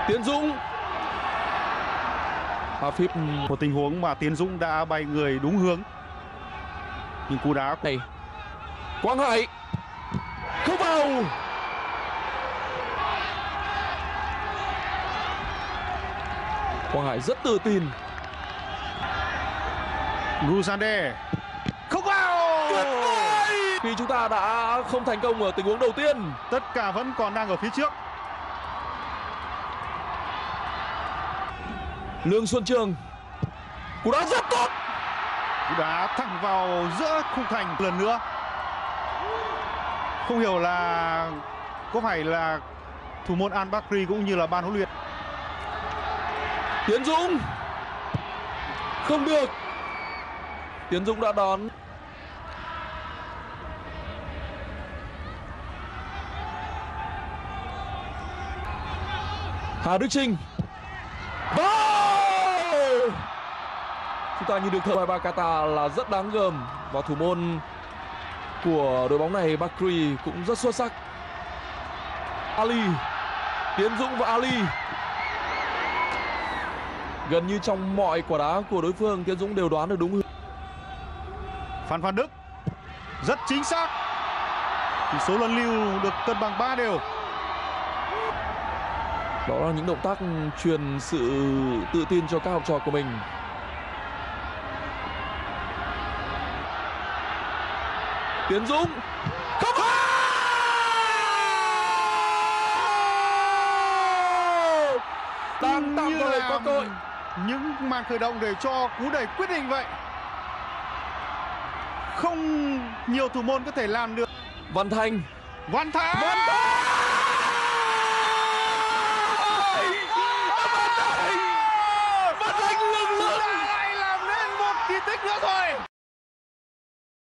Tiến Dũng. Phíp một tình huống mà Tiến Dũng đã bay người đúng hướng, nhưng cú đá này Quang Hải không vào. Quang Hải rất tự tin. Rusande không vào. Khi chúng ta đã không thành công ở tình huống đầu tiên, tất cả vẫn còn đang ở phía trước. Lương Xuân Trường, cú đá rất tốt, Cú đá thẳng vào giữa khung thành lần nữa. Không hiểu là có phải là thủ môn Al Bakri cũng như là ban huấn luyện. Tiến Dũng không được. Tiến Dũng đã đón. Hà Đức Chinh. Chúng ta nhìn được thợ Bakata là rất đáng gờm, và thủ môn của đội bóng này Bakri cũng rất xuất sắc. Ali, Tiến Dũng và Ali. Gần như trong mọi quả đá của đối phương, Tiến Dũng đều đoán được đúng hướng. Phan Văn Đức rất chính xác. Tỷ số lần lưu được cân bằng 3 đều. Đó là những động tác truyền sự tự tin cho các học trò của mình. Tiến Dũng không vào. Đang tạm thời có cơ hội. Những màn khởi động để cho cú đẩy quyết định vậy. Không nhiều thủ môn có thể làm được. Văn Thanh. Văn Thanh lừng lững lại làm nên một kỳ tích nữa rồi.